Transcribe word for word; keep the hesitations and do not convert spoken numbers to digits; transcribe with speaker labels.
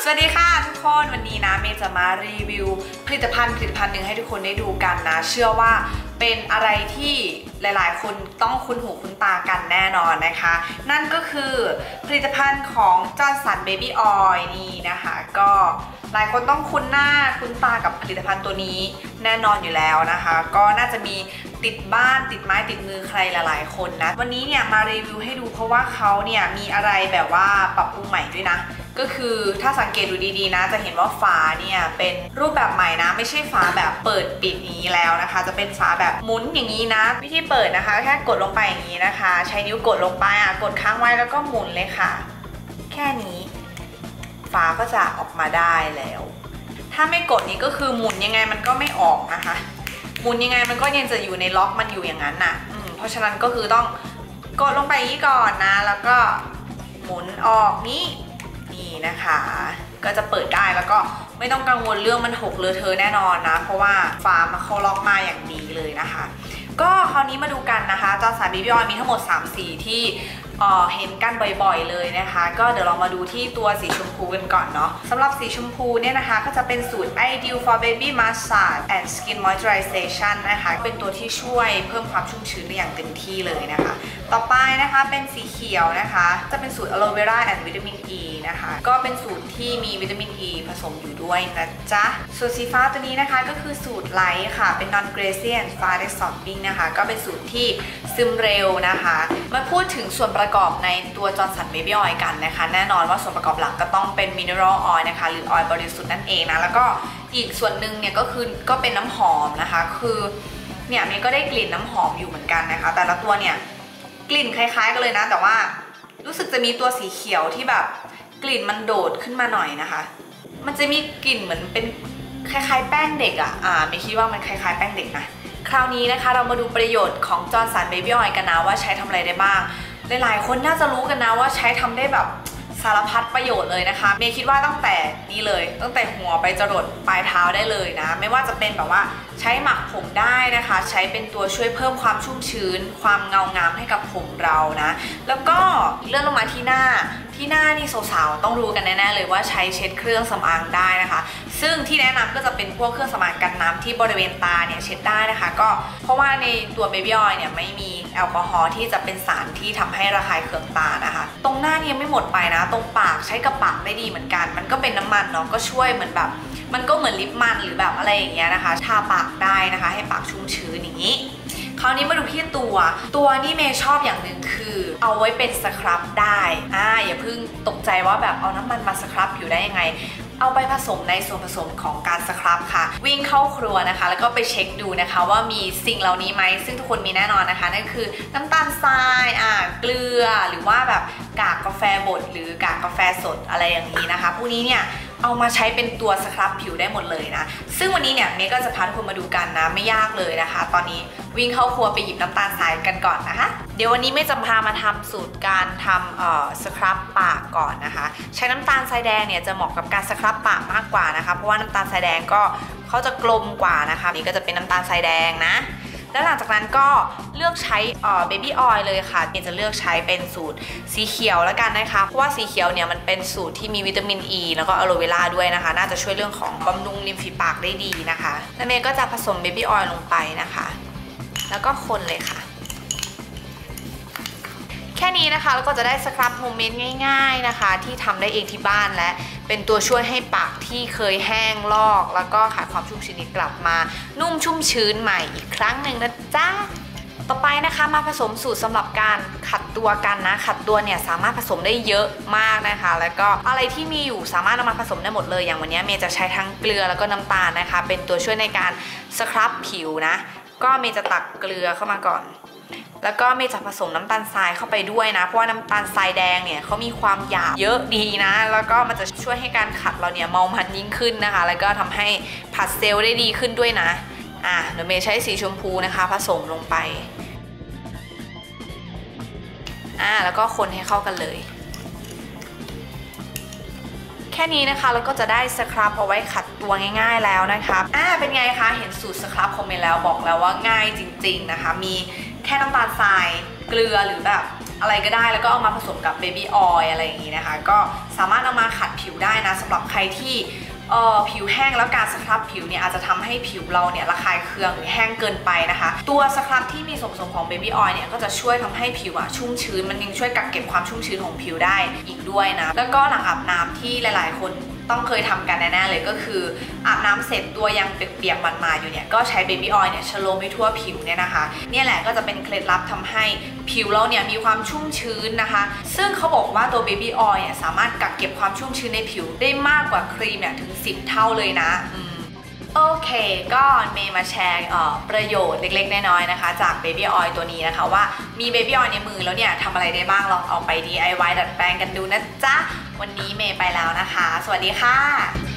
Speaker 1: วัสดีค่ะทุกคนวันนี้นะเมย์จะมารีวิวผลิตภัณฑ์ผลิตภัณฑ์หนึ่งให้ทุกคนได้ดูกันนะเชื่อว่าเป็นอะไรที่หลายๆคนต้องคุ้นหูคุ้นตากันแน่นอนนะคะนั่นก็คือผลิตภัณฑ์ของจอห์นสันเบบี้ออยล์นี่นะคะก็หลายคนต้องคุ้นหน้าคุ้นตากับผลิตภัณฑ์ตัวนี้แน่นอนอยู่แล้วนะคะก็น่าจะมีติดบ้านติดไม้ติดมือใครหลายๆคนนะวันนี้เนี่ยมารีวิวให้ดูเพราะว่าเขาเนี่ยมีอะไรแบบว่าปรับปรุงใหม่ด้วยนะก็คือถ้าสังเกตดูดีๆนะจะเห็นว่าฝาเนี่ยเป็นรูปแบบใหม่นะไม่ใช่ฝาแบบเปิดปิดนี้แล้วนะคะจะเป็นฝาแบบหมุนอย่างนี้นะวิธีเปิดนะคะแค่กดลงไปอย่างนี้นะคะใช้นิ้วกดลงไปอ่ะกดค้างไว้แล้วก็หมุนเลยค่ะแค่นี้ฝาก็จะออกมาได้แล้วถ้าไม่กดนี้ก็คือหมุนยังไงมันก็ไม่ออกนะคะหมุนยังไงมันก็ยังจะอยู่ในล็อกมันอยู่อย่างนั้นน่ะเพราะฉะนั้นก็คือต้องกดลงไปนี้ก่อนนะแล้วก็หมุนออกนี้นี่นะคะก็จะเปิดได้แล้วก็ไม่ต้องกังวลเรื่องมันหกเลอะเทอะแน่นอนนะเพราะว่าฝาเขาล็อกมาอย่างดีเลยนะคะก็คราวนี้มาดูกันนะคะจอห์นสันเบบี้ออยล์มีทั้งหมดสามสีที่เอ่อเห็นกันบ่อยๆเลยนะคะก็เดี๋ยวเรามาดูที่ตัวสีชมพูกันก่อนเนาะสำหรับสีชมพูเนี่ยนะคะก็จะเป็นสูตร Ideal for Baby Massage and Skin Moisturization นะคะเป็นตัวที่ช่วยเพิ่มความชุ่มชื้นได้อย่างเต็มที่เลยนะคะต่อไปนะคะเป็นสีเขียวนะคะจะเป็นสูตร Aloe Vera and Vitamin E นะคะก็เป็นสูตรที่มีวิตามิน E ผสมอยู่ด้วยนะจ๊ะส่วนสีฟ้าตัวนี้นะคะก็คือสูตรไลท์ค่ะเป็น Non Greasy and Fast Absorbing นะคะก็เป็นสูตรที่ซึมเร็วนะคะมาพูดถึงส่วนประกอบในตัวจอห์นสันเบบี้ออยล์กันนะคะแน่นอนว่าส่วนประกอบหลักก็ต้องเป็นมิเนอรัลออยล์นะคะหรือออยล์บริสุทธิ์นั่นเองนะแล้วก็อีกส่วนหนึ่งเนี่ยก็คือก็เป็นน้ำหอมนะคะคือเนี่ยมันก็ได้กลิ่นน้ำหอมอยู่เหมือนกันนะคะแต่ละตัวเนี่ยกลิ่นคล้ายๆกันเลยนะแต่ว่ารู้สึกจะมีตัวสีเขียวที่แบบกลิ่นมันโดดขึ้นมาหน่อยนะคะมันจะมีกลิ่นเหมือนเป็นคล้ายๆแป้งเด็กอ่ะอ่าไม่คิดว่ามันคล้ายๆแป้งเด็กนะคราวนี้นะคะเรามาดูประโยชน์ของจอห์นสันเบบี้ออยล์กันนะว่าใช้ทำอะไรได้บ้างหลายๆคนน่าจะรู้กันนะว่าใช้ทำได้แบบสารพัดประโยชน์เลยนะคะเมย์คิดว่าตั้งแต่นี้เลยตั้งแต่หัวไปจรดปลายเท้าได้เลยนะไม่ว่าจะเป็นแบบว่าใช้หมักผมได้นะคะใช้เป็นตัวช่วยเพิ่มความชุ่มชื้นความเงางามให้กับผมเรานะแล้วก็เลื่อนลงมาที่หน้าที่หน้านี่สาวๆต้องรู้กันแน่ๆเลยว่าใช้เช็ดเครื่องสำอางได้นะคะซึ่งที่แนะนำก็จะเป็นพวกเครื่องสำอางกันน้ำที่บริเวณตาเนี่ยเช็ดได้นะคะก็เพราะว่าในตัวเบบี้ออยล์เนี่ยไม่มีแอลกอฮอล์ที่จะเป็นสารที่ทำให้ระคายเคืองตานะคะตรงหน้านี่ยังไม่หมดไปนะตรงปากใช้กับปากได้ดีเหมือนกันมันก็เป็นน้ำมันเนาะก็ช่วยเหมือนแบบมันก็เหมือนลิปมันหรือแบบอะไรอย่างเงี้ยนะคะทาปากได้นะคะให้ปากชุ่มชื้นอย่างนี้คราวนี้มาดูที่ตัวตัวนี่เมย์ชอบอย่างหนึ่งคือเอาไว้เป็นสครับได้อ่าอย่าเพิ่งตกใจว่าแบบเอาน้ำมันมาสครับอยู่ได้ยังไงเอาไปผสมในส่วนผสมของการสครับค่ะวิ่งเข้าครัวนะคะแล้วก็ไปเช็คดูนะคะว่ามีสิ่งเหล่านี้ไหมซึ่งทุกคนมีแน่นอนนะคะนั่นคือน้ำตาลทรายอ่าเกลือหรือว่าแบบกากกาแฟบดหรือกากกาแฟสดอะไรอย่างนี้นะคะพวกนี้เนี่ยเอามาใช้เป็นตัวสครับผิวได้หมดเลยนะซึ่งวันนี้เนี่ยเมย์ก็จะพาทุกคนมาดูกันนะไม่ยากเลยนะคะตอนนี้วิ่งเข้าครัวไปหยิบน้ำตาลทรายกันก่อนนะคะเดี๋ยววันนี้เมย์จะพามาทำสูตรการทำเอ่อสครับปากก่อนนะคะใช้น้ำตาลทรายแดงเนี่ยจะเหมาะกับการสครับปากมากกว่านะคะเพราะว่าน้ำตาลทรายแดงก็เขาจะกลมกว่านะคะนี่ก็จะเป็นน้ำตาลทรายแดงนะแล้วหลังจากนั้นก็เลือกใช้เอ่อเบบี้ออยล์เลยค่ะเมย์จะเลือกใช้เป็นสูตรสีเขียวแล้วกันนะคะเพราะว่าสีเขียวเนี่ยมันเป็นสูตรที่มีวิตามินอ e ีแล้วก็อะโลเวราด้วยนะคะน่าจะช่วยเรื่องของบำรุงริมฝีปากได้ดีนะคะแล้วเมย์ก็จะผสมเบบี้ออยล์ลงไปนะคะแล้วก็คนเลยค่ะแค่นี้นะคะแล้วก็จะได้สครับโฮมเมดง่ายๆนะคะที่ทำได้เองที่บ้านและเป็นตัวช่วยให้ปากที่เคยแห้งลอกแล้วก็ขาดความชุ่มชื้นกลับมานุ่มชุ่มชื้นใหม่อีกครั้งหนึ่งนะจ๊ะต่อไปนะคะมาผสมสูตรสำหรับการขัดตัวกันนะขัดตัวเนี่ยสามารถผสมได้เยอะมากนะคะแล้วก็อะไรที่มีอยู่สามารถนำมาผสมได้หมดเลยอย่างวันนี้เมย์จะใช้ทั้งเกลือแล้วก็น้ำตาลนะคะเป็นตัวช่วยในการสครับผิวนะก็เมย์จะตักเกลือเข้ามาก่อนแล้วก็เมย์จะผสมน้ำตาลทรายเข้าไปด้วยนะเพราะว่าน้ำตาลทรายแดงเนี่ยเขามีความหยาบเยอะดีนะแล้วก็มันจะช่วยให้การขัดเราเนี่ยเมามันยิ่งขึ้นนะคะแล้วก็ทำให้ผัดเซลล์ได้ดีขึ้นด้วยนะอ่ะเดี๋ยวเมย์ใช้สีชมพูนะคะผสมลงไปอ่ะแล้วก็คนให้เข้ากันเลยแค่นี้นะคะแล้วก็จะได้สครับเอาไว้ขัดตัวง่ายๆแล้วนะคะอ่ะเป็นไงคะเห็นสูตรสครับคอมเมนต์แล้วบอกแล้วว่าง่ายจริงๆนะคะมีแค่น้ำตาลทรายเกลือหรือแบบอะไรก็ได้แล้วก็เอามาผสมกับเบบี้ออยล์อะไรอย่างนี้นะคะก็สามารถเอามาขัดผิวได้นะสำหรับใครที่เอ่อผิวแห้งแล้วการสครับผิวเนี่ยอาจจะทำให้ผิวเราเนี่ยระคายเคืองหรือแห้งเกินไปนะคะตัวสครับที่มีส่วนผสมของเบบี้ออยล์เนี่ยก็จะช่วยทำให้ผิวอะชุ่มชื้นมันยังช่วยกักเก็บความชุ่มชื้นของผิวได้อีกด้วยนะแล้วก็หลังอาบน้ำที่หลายๆคนต้องเคยทำกันแน่ๆเลยก็คืออาบน้ำเสร็จตัวยังเปียกๆมันๆอยู่เนี่ยก็ใช้เบบี้ออยล์เนี่ยชโลมไปทั่วผิวเนี่ยนะคะเนี่ยแหละก็จะเป็นเคล็ดลับทำให้ผิวเราเนี่ยมีความชุ่มชื้นนะคะซึ่งเขาบอกว่าตัวเบบี้ออยล์เนี่ยสามารถกักเก็บความชุ่มชื้นในผิวได้มากกว่าครีมเนี่ยถึงสิบเท่าเลยนะโอเคก็เมย์มาแชร์ประโยชน์เล็กๆน้อยๆนะคะจากเบบี้ออยล์ตัวนี้นะคะว่ามีเบบี้ออยล์ในมือแล้วเนี่ยทำอะไรได้บ้างลองเอาไป ดี ไอ วาย ดัดแปลงกันดูนะจ๊ะวันนี้เมย์ไปแล้วนะคะสวัสดีค่ะ